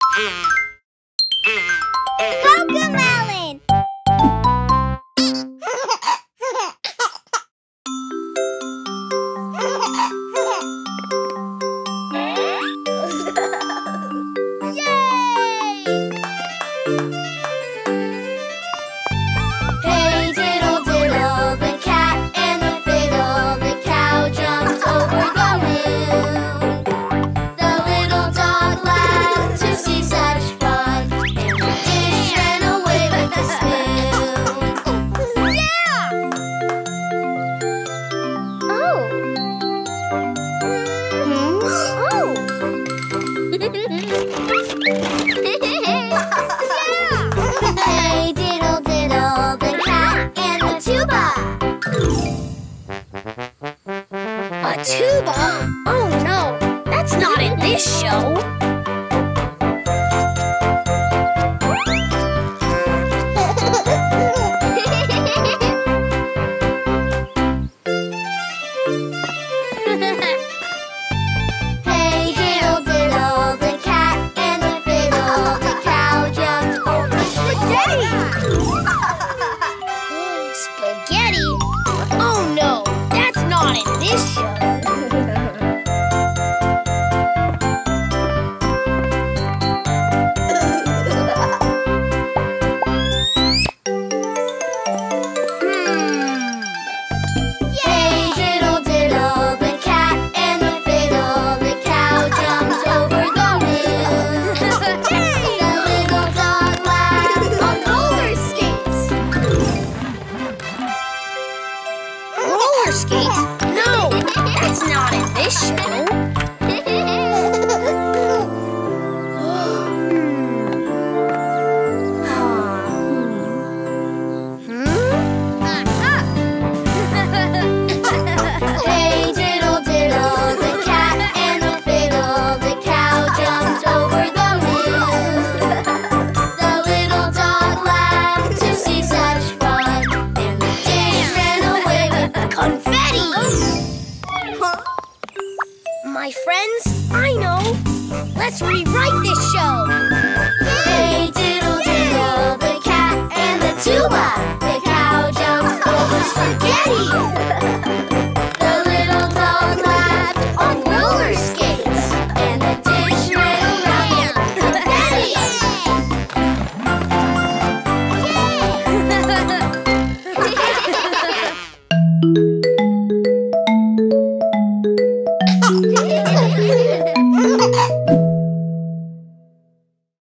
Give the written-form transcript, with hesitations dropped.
CoComelon! Hey, diddle, diddle, the cat and the fiddle, the cow jumped over the moon. The little dog laughed to see such fun, and the dish ran away with the spoon. Yeah! Oh! Oh! Hey, diddle, diddle, the cat and the tuba. A tuba? Oh no, that's not in this show. Hey, diddle, diddle, the cat and the fiddle, the cow jumped over Spaghetti! Spaghetti? Oh no, that's not in this show. Hey, diddle, diddle, the cat and the fiddle, the cow jumped over the moon. The little dog laughed on roller skates. Roller skates? No, that's not in this show. Hey, diddle, diddle, the cat and the fiddle, the cow jumped over the moon. The little dog laughed to see such fun, and the dish ran away with the Confetti! My friends, I know. Let's rewrite this show. Hey, diddle, diddle, the cat and the tuba, the cow jumped over spaghetti.